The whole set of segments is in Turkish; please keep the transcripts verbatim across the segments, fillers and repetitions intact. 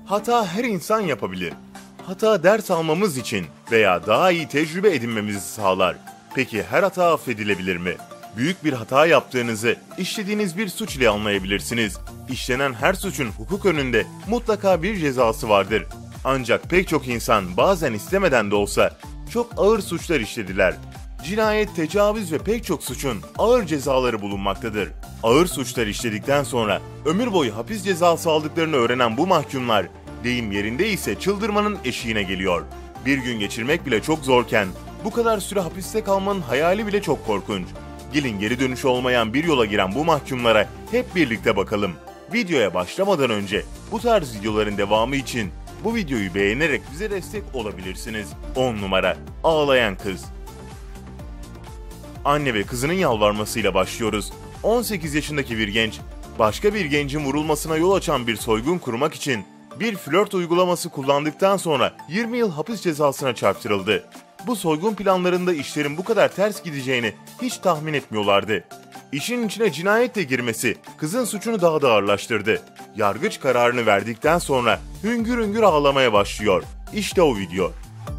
Hata her insan yapabilir. Hata ders almamız için veya daha iyi tecrübe edinmemizi sağlar. Peki her hata affedilebilir mi? Büyük bir hata yaptığınızı işlediğiniz bir suç ile anlayabilirsiniz. İşlenen her suçun hukuk önünde mutlaka bir cezası vardır. Ancak pek çok insan bazen istemeden de olsa çok ağır suçlar işlediler. Cinayet, tecavüz ve pek çok suçun ağır cezaları bulunmaktadır. Ağır suçlar işledikten sonra ömür boyu hapis cezası aldıklarını öğrenen bu mahkumlar, deyim yerinde ise çıldırmanın eşiğine geliyor. Bir gün geçirmek bile çok zorken bu kadar süre hapiste kalmanın hayali bile çok korkunç. Gelin geri dönüşü olmayan bir yola giren bu mahkumlara hep birlikte bakalım. Videoya başlamadan önce bu tarz videoların devamı için bu videoyu beğenerek bize destek olabilirsiniz. on numara Ağlayan Kız. Anne ve kızının yalvarmasıyla başlıyoruz. on sekiz yaşındaki bir genç, başka bir gencin vurulmasına yol açan bir soygun kurmak için bir flört uygulaması kullandıktan sonra yirmi yıl hapis cezasına çarptırıldı. Bu soygun planlarında işlerin bu kadar ters gideceğini hiç tahmin etmiyorlardı. İşin içine cinayetle girmesi kızın suçunu daha da ağırlaştırdı. Yargıç kararını verdikten sonra hüngür hüngür ağlamaya başlıyor. İşte o video.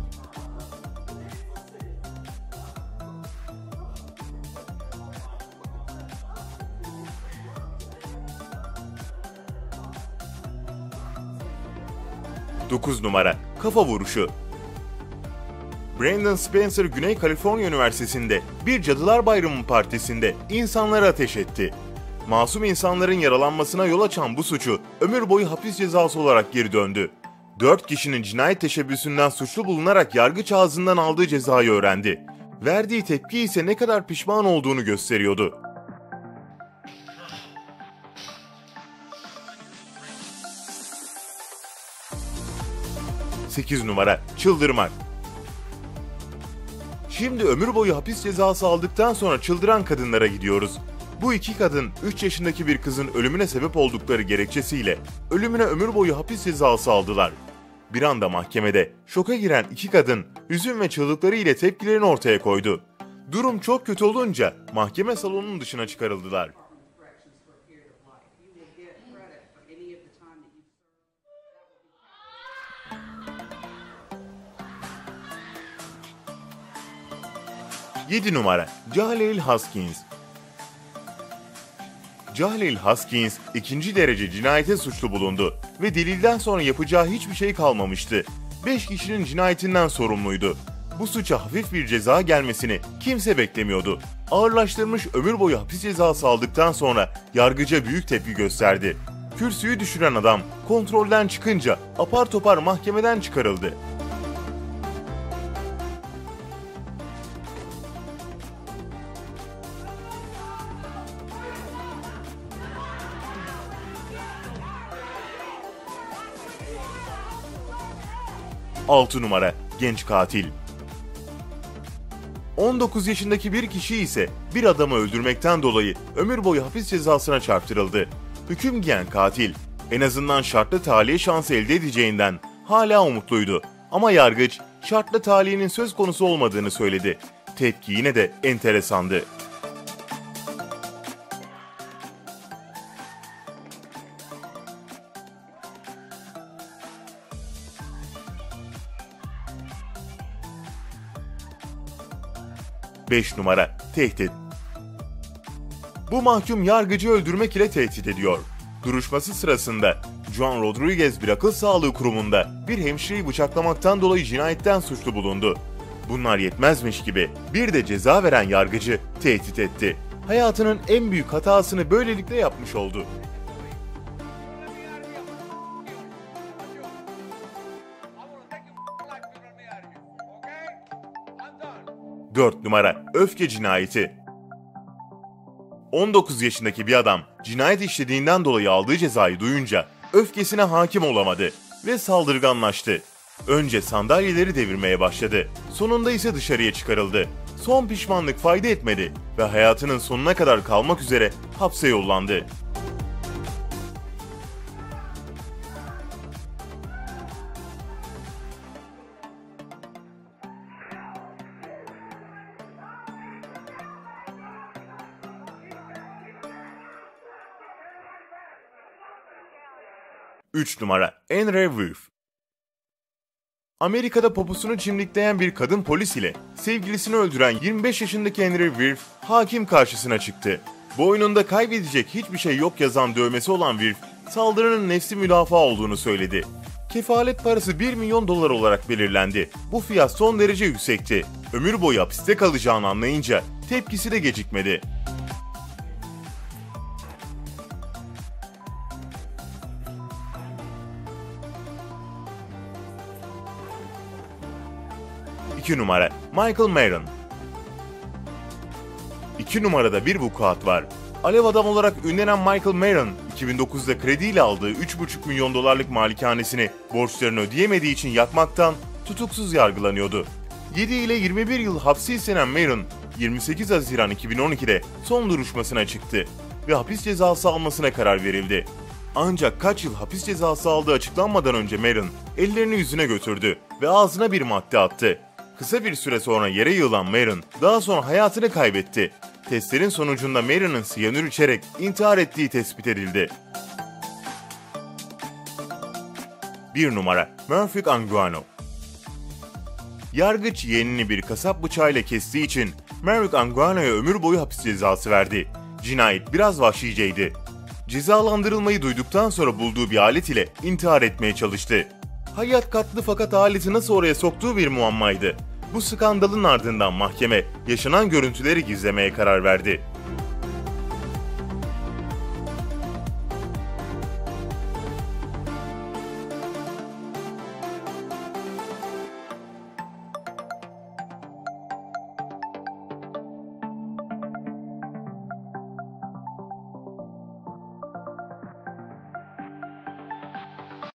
dokuz numara Kafa Vuruşu. Brandon Spencer, Güney Kaliforniya Üniversitesi'nde bir Cadılar Bayramı partisinde insanlara ateş etti. Masum insanların yaralanmasına yol açan bu suçu ömür boyu hapis cezası olarak geri döndü. Dört kişinin cinayet teşebbüsünden suçlu bulunarak yargıç ağzından aldığı cezayı öğrendi. Verdiği tepki ise ne kadar pişman olduğunu gösteriyordu. sekiz numara Çıldırmak. Şimdi ömür boyu hapis cezası aldıktan sonra çıldıran kadınlara gidiyoruz. Bu iki kadın üç yaşındaki bir kızın ölümüne sebep oldukları gerekçesiyle ölümüne ömür boyu hapis cezası aldılar. Bir anda mahkemede şoka giren iki kadın hüzün ve çığlıkları ile tepkilerini ortaya koydu. Durum çok kötü olunca mahkeme salonunun dışına çıkarıldılar. yedi numara Jahlil Haskins. Jahlil Haskins ikinci derece cinayete suçlu bulundu ve delilden sonra yapacağı hiçbir şey kalmamıştı. beş kişinin cinayetinden sorumluydu. Bu suça hafif bir ceza gelmesini kimse beklemiyordu. Ağırlaştırılmış ömür boyu hapis cezası aldıktan sonra yargıca büyük tepki gösterdi. Kürsüyü düşüren adam kontrolden çıkınca apar topar mahkemeden çıkarıldı. altı numara Genç Katil. on dokuz yaşındaki bir kişi ise bir adamı öldürmekten dolayı ömür boyu hapis cezasına çarptırıldı. Hüküm giyen katil en azından şartlı tahliye şansı elde edeceğinden hala umutluydu. Ama yargıç şartlı tahliyenin söz konusu olmadığını söyledi. Tepki yine de enteresandı. beş numara Tehdit. Bu mahkum yargıcı öldürmek ile tehdit ediyor. Duruşması sırasında Juan Rodriguez bir akıl sağlığı kurumunda bir hemşireyi bıçaklamaktan dolayı cinayetten suçlu bulundu. Bunlar yetmezmiş gibi bir de ceza veren yargıcı tehdit etti. Hayatının en büyük hatasını böylelikle yapmış oldu. dört numara Öfke Cinayeti. on dokuz yaşındaki bir adam cinayet işlediğinden dolayı aldığı cezayı duyunca öfkesine hakim olamadı ve saldırganlaştı. Önce sandalyeleri devirmeye başladı. Sonunda ise dışarıya çıkarıldı. Son pişmanlık fayda etmedi ve hayatının sonuna kadar kalmak üzere hapse yollandı. üç numara Henry Wolf. Amerika'da poposunu çimdikleyen bir kadın polis ile sevgilisini öldüren yirmi beş yaşındaki Henry Wolf hakim karşısına çıktı. Boynunda kaybedecek hiçbir şey yok yazan dövmesi olan Wolf, saldırının nefsi müdafaa olduğunu söyledi. Kefalet parası bir milyon dolar olarak belirlendi. Bu fiyat son derece yüksekti. Ömür boyu hapiste kalacağını anlayınca tepkisi de gecikmedi. iki numara Michael Maron. iki numarada bir vukuat var. Alev adam olarak ünlenen Michael Maron, iki bin dokuzda krediyle aldığı üç buçuk milyon dolarlık malikanesini borçlarını ödeyemediği için yakmaktan tutuksuz yargılanıyordu. yedi ile yirmi bir yıl hapsi istenen Maron, yirmi sekiz Haziran iki bin on ikide son duruşmasına çıktı ve hapis cezası almasına karar verildi. Ancak kaç yıl hapis cezası aldığı açıklanmadan önce Maron ellerini yüzüne götürdü ve ağzına bir madde attı. Kısa bir süre sonra yere yığılan Maron daha sonra hayatını kaybetti. Testlerin sonucunda Maron'ın siyanür içerek intihar ettiği tespit edildi. bir numara Murphy Anguano. Yargıç yeğenini bir kasap bıçağıyla kestiği için Murphy Anguano'ya ömür boyu hapis cezası verdi. Cinayet biraz vahşiceydi. Cezalandırılmayı duyduktan sonra bulduğu bir alet ile intihar etmeye çalıştı. Hayat katlı fakat aleti nasıl oraya soktuğu bir muammaydı. Bu skandalın ardından mahkeme yaşanan görüntüleri gizlemeye karar verdi.